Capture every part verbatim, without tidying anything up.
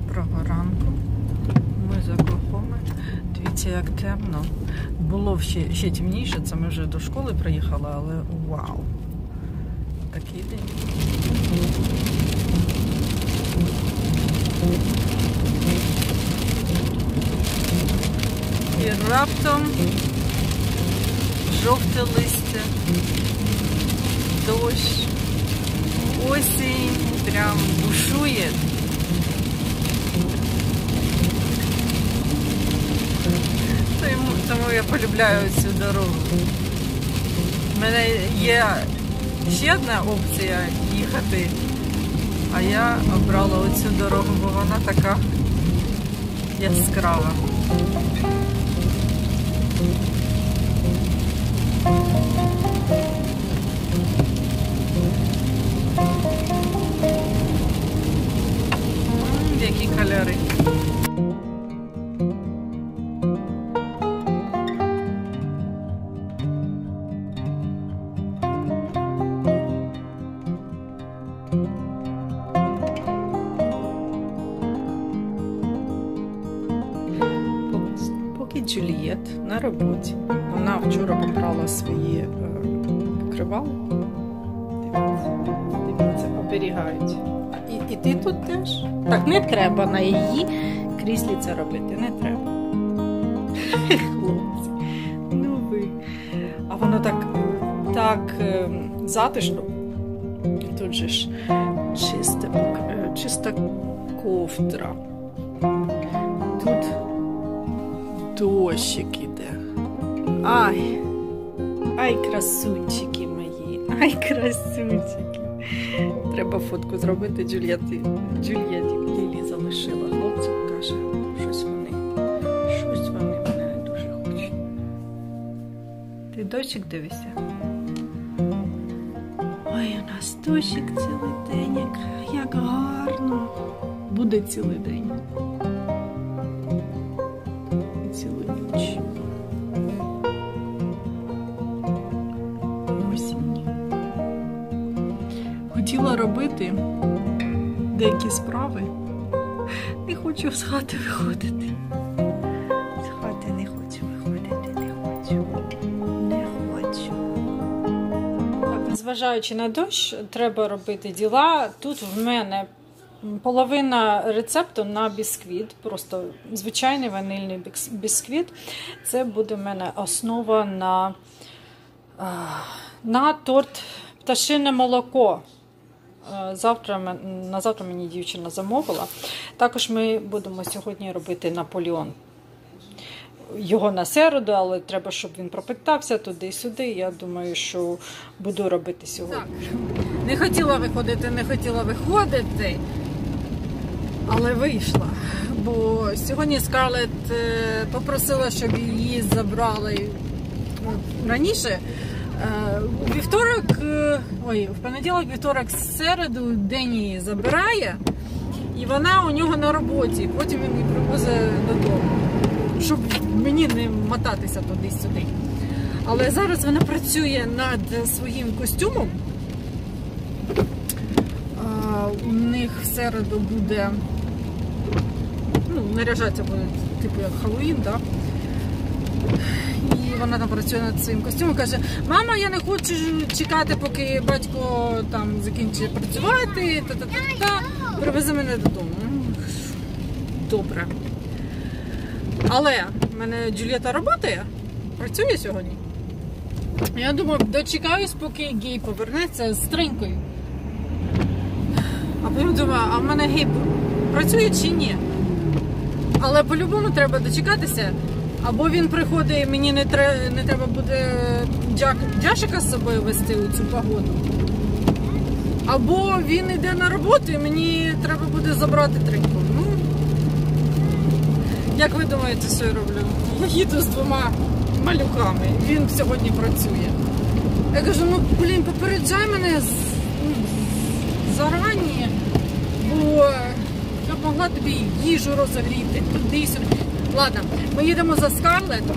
Доброго ранку. Ми за Оклахоми. Дивіться, як темно. Було ще, ще темніше, це ми вже до школи приїхали, але вау. Такий день. І раптом жовте листя, дощ, осінь прям бушує. Тому я полюбляю цю дорогу. У мене є ще одна опція їхати, а я обрала оцю дорогу, бо вона така яскрава. М-м, які кольори. Джулієт на роботі. Вона вчора побрала свої е, покривала. Дивіться, дивіться, оберігають. І, і ти тут теж? Так, не треба на її кріслі це робити, не треба. Хлопці, ну ви. А воно так, так е, затишно. Тут же ж чиста, е, чиста ковдра. Тут дощик іде. Ай! Ай, красунчики мої! Ай, красунчики! Треба фотку зробити. Джулієті, Джулієті Лілі залишила. Хлопцю каже, щось вони, щось вони мене не дуже хочуть. Ти дощик дивишся? Ой, у нас дощик цілий день, як, як гарно. Буде цілий день. Хотіла робити деякі справи. Не хочу з хати виходити. З хати не хочу виходити, не хочу. Не хочу. Так, незважаючи на дощ, треба робити діла. Тут в мене половина рецепту на бісквіт, просто звичайний ванильний бісквіт. Це буде в мене основа на, на торт пташине молоко. Завтра, на завтра мені дівчина замовила. Також ми будемо сьогодні робити Наполеон. Його на середу, але треба, щоб він пропитався туди-сюди. Я думаю, що буду робити сьогодні. Так. Не хотіла виходити, не хотіла виходити, але вийшла. Бо сьогодні Скарлетт попросила, щоб її забрали раніше. У вівторок, ой, в понеділок, вівторок, середу день її забирає, і вона у нього на роботі, потім він її привозить додому, щоб мені не мотатися туди-сюди. Але зараз вона працює над своїм костюмом. У них в середу буде, ну, наряжатися буде, типу як Хеллоуін, так? І вона там працює над своїм костюмом, каже: мама, я не хочу чекати, поки батько там закінчить працювати, та-та-та-та, привези мене додому. Добре. Але в мене Джулієта працює, працює сьогодні. Я думаю, дочекаюсь, поки Гей повернеться з тринькою. А потім думаю, а в мене Гей працює чи ні? Але по-любому треба дочекатися. Або він приходить, і мені не треба, не треба буде джак, джашика з собою вести у цю погоду. Або він йде на роботу, і мені треба буде забрати триньку. Ну, як ви думаєте, що я роблю? Я їду з двома малюками, він сьогодні працює. Я кажу, ну, блін, попереджай мене з, зарані, бо я б могла тобі їжу розогріти, туди-сюди. Ладно, ми їдемо за Скарлеттом.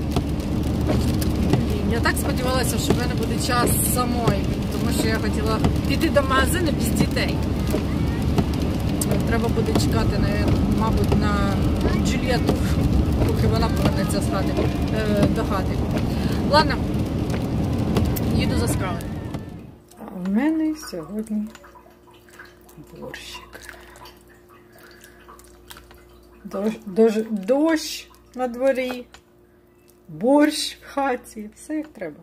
Я так сподівалася, що в мене буде час самої, тому що я хотіла піти до магазину без дітей. треба буде чекати, мабуть, на Джульєту, поки вона повернеться з хати, до хати. Ладно, їду за справи. А в мене сьогодні борщик. Дощ, дощ, дощ на дворі, борщ в хаті, все як треба.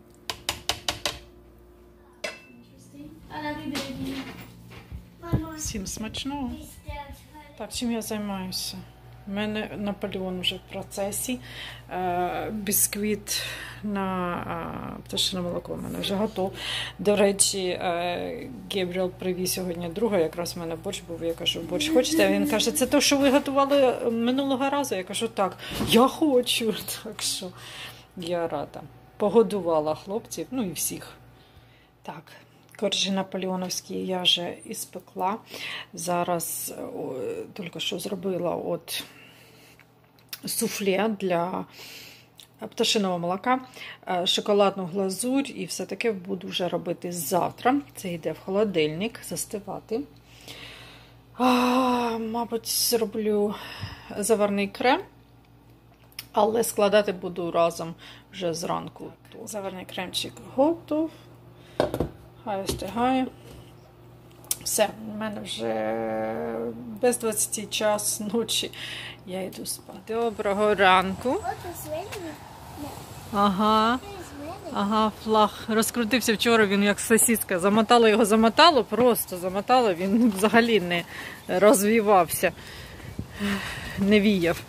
Всім смачного. Так, чим я займаюся? У мене Наполеон вже в процесі. Бісквіт на пташине молоко в мене вже готов. До речі, Гебріел привіз сьогодні друга, якраз в мене борщ був. Я кажу, борщ хочете? Він каже, це те, що ви готували минулого разу? Я кажу, так, я хочу. Так що я рада. Погодувала хлопців, ну і всіх. Так. Коржі наполеоновські я вже іспекла. Зараз о, тільки що зробила от суфле для пташиного молока, шоколадну глазурь і все таке буду вже робити завтра. Це йде в холодильник, застивати. А, мабуть, зроблю заварний крем, але складати буду разом вже зранку. Заварний кремчик готов. Хай остигає. Все, в мене вже без двадцяти час ночі. Я йду спати. Доброго ранку. Ага. Ага, флаг. Розкрутився вчора, він як сосиска. Замотало його, замотало, просто замотало. Він взагалі не розвівався. Не віяв.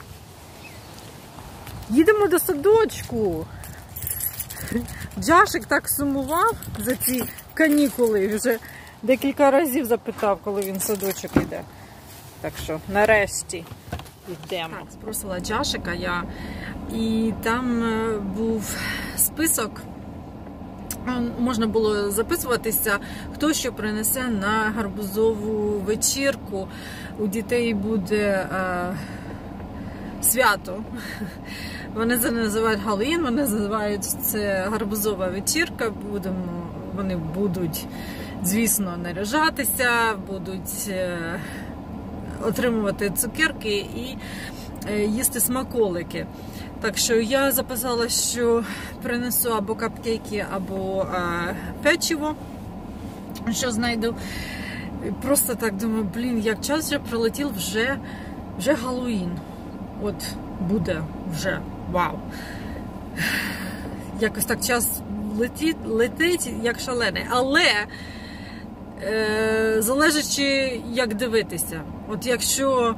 Їдемо до садочку. Джашик так сумував за ці канікули, вже декілька разів запитав, коли він в садочок йде. Так що, нарешті, йдемо. Так, спросила Джашика я, і там був список, можна було записуватися, хто що принесе на гарбузову вечірку. У дітей буде а, свято. Вони це називають Галин, вони називають це гарбузова вечірка. Будемо, вони будуть, звісно, наряжатися, будуть е, отримувати цукерки і е, їсти смаколики. Так що я записала, що принесу або капкейки, або е, печиво, що знайду. Просто так думаю, блін, як час вже пролетів, вже, вже Галуїн. От буде вже. Вау! Якось так час летить, летить як шалений. Але е, залежачи, як дивитися. От якщо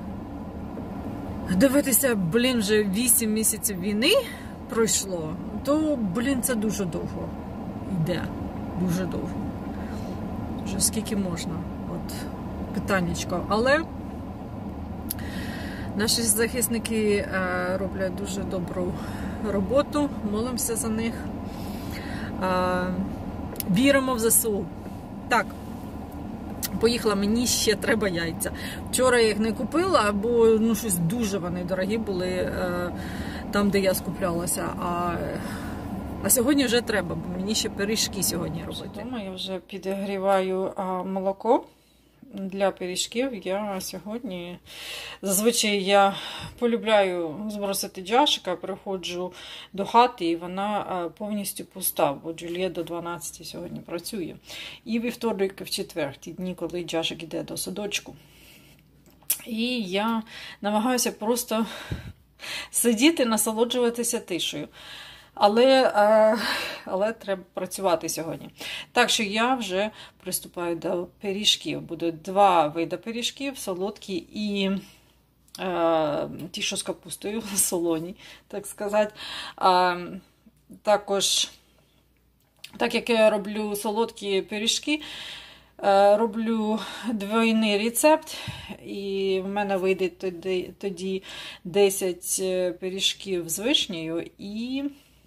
дивитися, блін, вже вісім місяців війни пройшло, то, блін, це дуже довго йде. Дуже довго. Вже скільки можна. От питаннячко. Але наші захисники роблять дуже добру роботу, молимося за них, віримо в ЗСУ. Так, поїхала, мені ще треба яйця. Вчора я їх не купила, бо ну, щось дуже вони дорогі були там, де я скуплялася. А, а сьогодні вже треба, бо мені ще пиріжки сьогодні робити. Дома я вже підігріваю молоко. Для пиріжків я сьогодні, зазвичай я полюбляю збросити Джашика, приходжу до хати і вона повністю пуста, бо Джульєт до дванадцяти сьогодні працює. І вівторок, і в четвер, ті дні, коли Джашик йде до садочку. І я намагаюся просто сидіти, насолоджуватися тишею. Але, але треба працювати сьогодні. Так що я вже приступаю до пиріжків. Буде два види пиріжків, солодкі і е, ті, що з капустою, солоні, так сказати. А, також, так як я роблю солодкі пиріжки, е, роблю двойний рецепт. І в мене вийде тоді, тоді десять пиріжків з вишнею і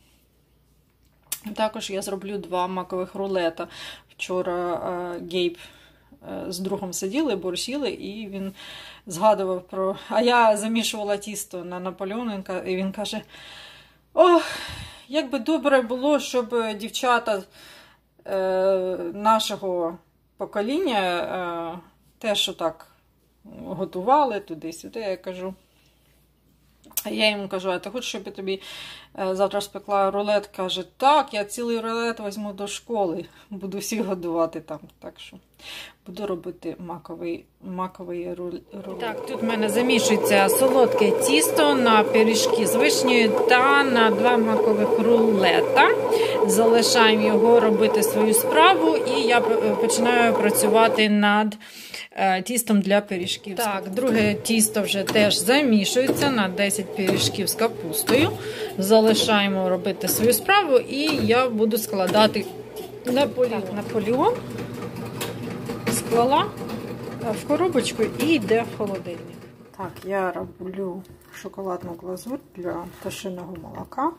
також я зроблю два макових рулета. Вчора е, Гейб е, з другом сиділи, борщили, і він згадував про... А я замішувала тісто на Наполеон, і він каже, ох, як би добре було, щоб дівчата е, нашого покоління е, теж отак готували туди-сюди. Я кажу, я йому кажу, а ти хочеш, щоб я тобі завтра спекла рулет? Каже, так, я цілий рулет візьму до школи, буду всіх годувати там. Так що буду робити маковий, маковий рулет. Так, тут в мене замішується солодке тісто на пиріжки з вишнею та на два макових рулета. Залишаємо його робити свою справу, і я починаю працювати над тістом для пиріжків. Так, друге тісто вже теж замішується на десять пиріжків з капустою. Залишаємо робити свою справу, і я буду складати Наполеон. Так, Наполеон склала в коробочку і йде в холодильник. Так, я роблю шоколадну глазурь для пташиного молока.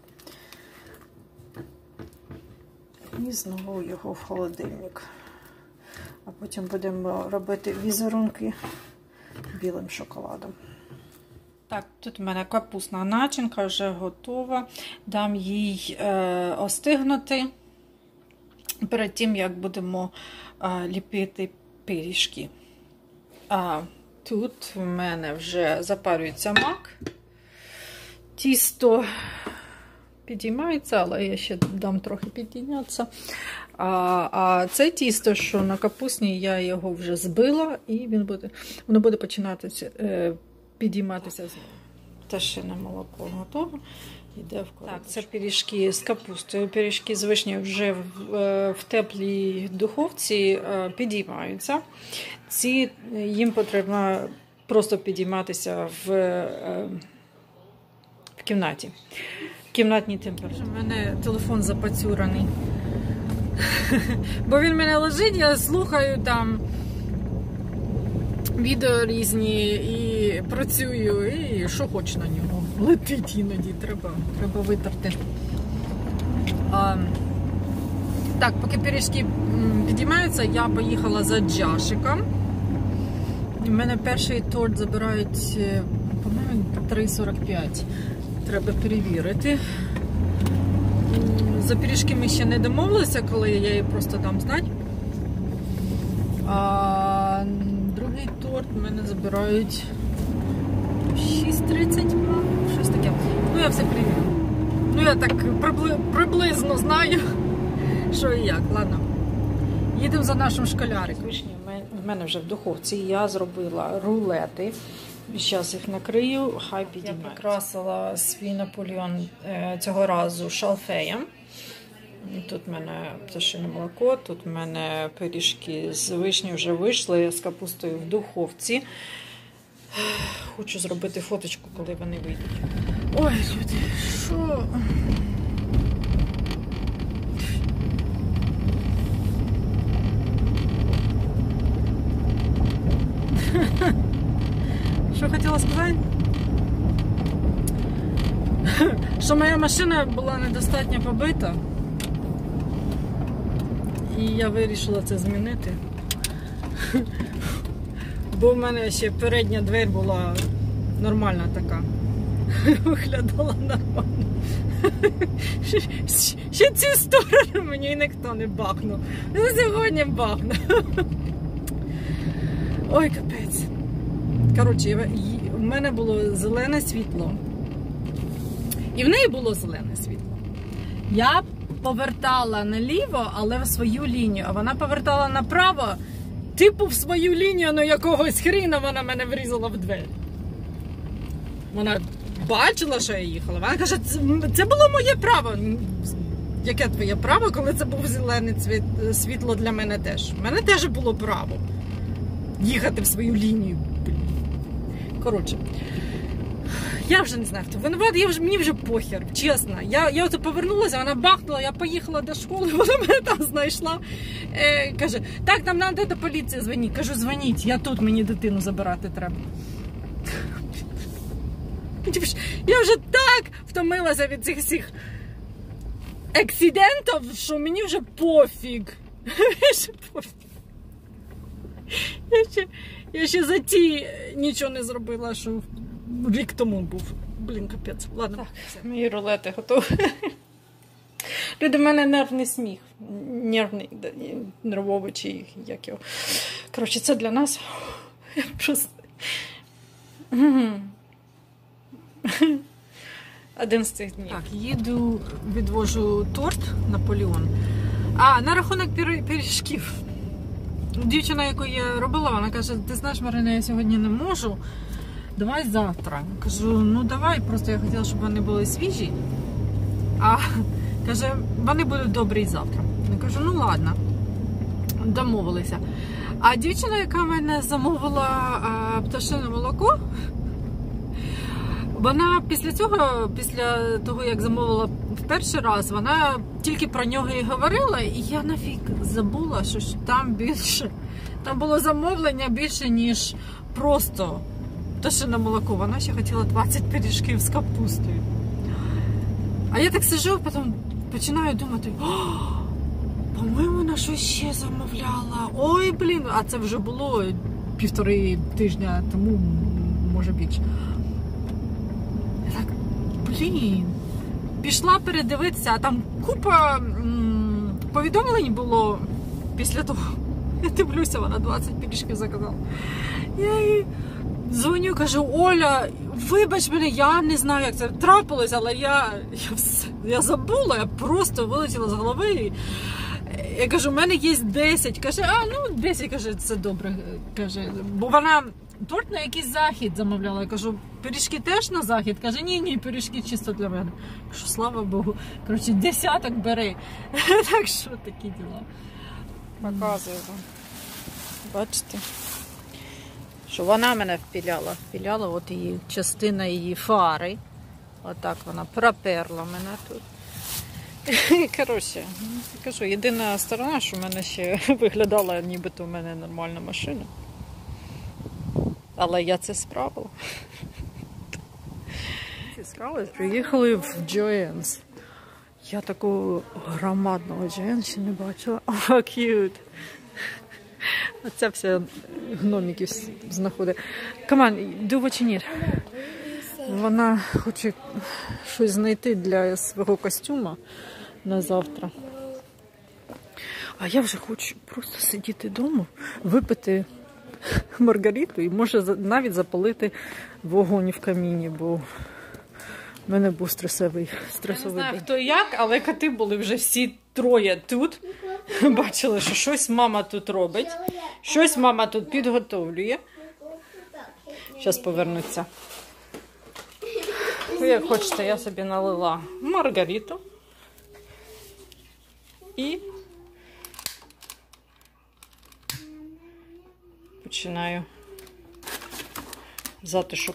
І знову його в холодильник. А потім будемо робити візерунки білим шоколадом. Так, тут в мене капустна начинка вже готова. Дам їй е, остигнути перед тим, як будемо е, ліпити пиріжки. А тут в мене вже запарюється мак. Тісто підіймається, але я ще дам трохи підійнятися. А, а це тісто, що на капустні, я його вже збила, і він буде, воно буде починати е, підійматися знову. Пташине молоко готове. Йде в коробочку. Так, це пиріжки з капустою. Пиріжки з вишнею вже в, в теплій духовці підіймаються. Ці, їм потрібно просто підійматися в, в кімнаті. В кімнатній температурі. У мене телефон запацюраний. Бо він в мене лежить, я слухаю там відео різні і працюю, і що хоч на нього. Летить іноді, треба, треба витерти. А, так, поки пиріжки підіймаються, я поїхала за Джашиком. У мене перший торт забирають, по-моєму, три сорок п'ять. Треба перевірити. За пиріжки ми ще не домовилися, коли я їй просто дам знати. А другий торт в мене забирають шість тридцять, щось таке. Ну, я все перевірю. Ну, я так прибли... приблизно знаю, що і як. Ладно. Їдемо за нашим школяриком. Вишні в мене вже в духовці. Я зробила рулети. Зараз їх накрию, хай підіймають. Я прикрасила свій Наполеон цього разу шалфеєм. Тут в мене пташине молоко, тут в мене пиріжки з вишні вже вийшли, з капустою в духовці. Хочу зробити фоточку, коли вони вийдуть. Ой, люди, що? Що хотіла сказати? Що моя машина була недостатньо побита. І я вирішила це змінити. Бо в мене ще передня двері була нормальна така. Виглядала нормально. Ще цю сторону мені ніхто не бахнув. Ну сьогодні бахнув. Ой, капець. Коротше, в мене було зелене світло. І в неї було зелене світло. Я повертала наліво, але в свою лінію. А вона повертала направо, типу в свою лінію, але якогось хріна вона мене врізала в двері. Вона бачила, що я їхала. Вона каже, це, це було моє право. Яке твоє право, коли це був зелене світло для мене теж? У мене теж було право їхати в свою лінію. Коротше, я вже не знаю, хто винуват, я вже, мені вже похер, чесно. Я, я ото повернулася, вона бахнула, я поїхала до школи, вона мене там знайшла. Е, каже, так, нам треба до поліції дзвонити. Кажу, дзвоніть, я тут, мені дитину забирати треба. Я вже так втомилася від цих всіх акцидентів, що мені вже пофіг. Я ще, я ще за ті нічого не зробила, що рік тому був. Блін, капець. Ладно. Так, мої рулети готові. Люди, в мене нервний сміх. Нервний, нервовий, чи як його. Коротше, це для нас. Я просто... Один з цих днів. Так, їду, відвожу торт Наполеон. А, на рахунок пір... пиріжків. Дівчина, яку я робила, вона каже, ти знаєш, Марина, я сьогодні не можу, давай завтра. Кажу, ну давай, просто я хотіла, щоб вони були свіжі. А каже, вони будуть добрі завтра. Я кажу, ну ладно, домовилися. А дівчина, яка мене замовила а, пташине молоко, вона після цього, після того, як замовила в перший раз, вона тільки про нього і говорила, і я нафіг забула, що там більше, там було замовлення більше, ніж просто пташине молоко. Вона ще хотіла двадцять пиріжків з капустою. А я так сиджу, потім починаю думати, по-моєму, вона щось ще замовляла. Ой, блін, а це вже було півтори тижня тому, може більше. Так, блін, пішла передивитися, а там купа м, повідомлень було після того. Я дивлюся, вона двадцять пиріжків заказала. Я їй дзвоню, кажу, Оля, вибач мене, я не знаю, як це трапилось, але я, я, все, я забула, я просто вилетіла з голови. Я кажу, у мене є десять. Каже, а, ну десять, каже, це добре. Каже, бо вона торт на якийсь захід замовляла. Я кажу, пиріжки теж на захід? Каже, ні, ні, пиріжки чисто для мене. Кажу, слава Богу. Коротше, десяток бери. Так що такі діла. Показую вам. Бачите? Що вона мене впіляла. Впіляла, от її частина її фари. Отак вона проперла мене тут. Коротше, кажу, єдина сторона, що в мене ще виглядала, нібито в мене нормальна машина. Але я це справила. Ці справи приїхали в Joann's. Я такого громадного Joann ще не бачила. О, cute. Оце все гномиків знаходить. Come on, do what you need. Вона хоче щось знайти для свого костюма на завтра. А я вже хочу просто сидіти вдома, випити маргариту і може навіть запалити вогонь в каміні, бо в мене був стресовий стресовий день. Я не знаю, хто і як, але коти були вже всі троє тут. Бачили, що щось мама тут робить, щось мама тут підготовлює. Зараз повернуться. Ви як хочете, я собі налила маргариту і починаю затишок.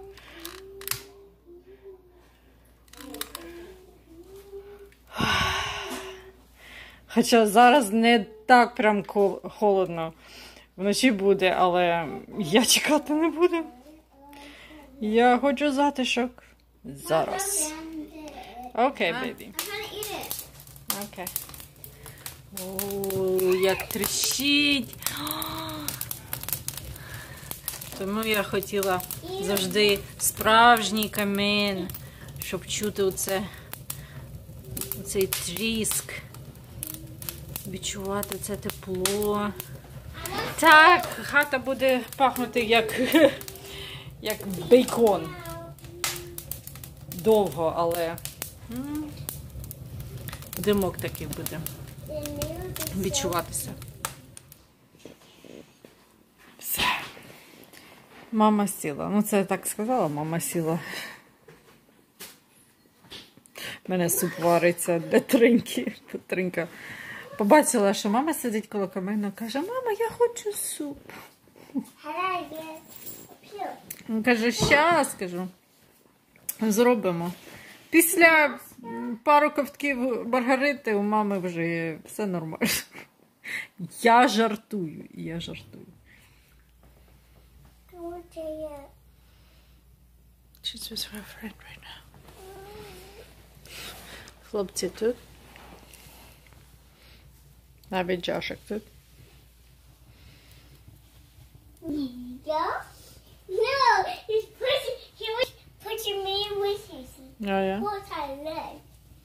Хоча зараз не так прям холодно, вночі буде, але я чекати не буду. Я хочу затишок зараз. Окей, бейбі. Окей. О, як тріщить. Тому я хотіла завжди справжній камін, щоб чути оце, оцей тріск, відчувати це тепло. Так, хата буде пахнути як, як бейкон. Довго, але м-м, димок такий буде відчуватися. Все. Мама сіла. Ну, це я так сказала, мама сіла. У мене суп вариться для Триньки. Тринька побачила, що мама сидить коло камину, каже, мама, я хочу суп. Він каже, щас, кажу, зробимо. Після пару ковтків маргарити у мами вже все нормально. Я жартую, я жартую. She's with her friend right now. Хлопці тут. Навіть Джашик тут. Yeah? No, he's pushing, he was pushing me with his Oh, yeah? What's her leg?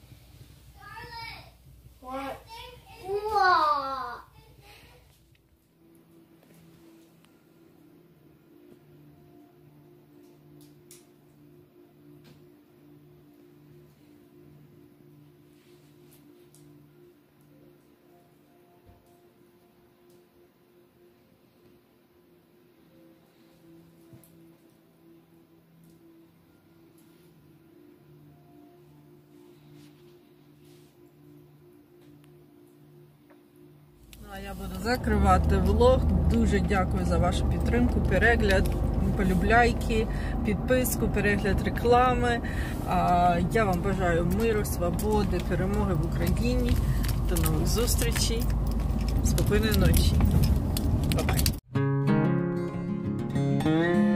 What? Whoa. А я буду закривати влог. Дуже дякую за вашу підтримку, перегляд, полюбляйки, підписку, перегляд реклами. Я вам бажаю миру, свободи, перемоги в Україні. До нових зустрічей. Спокійної ночі. Бай-бай.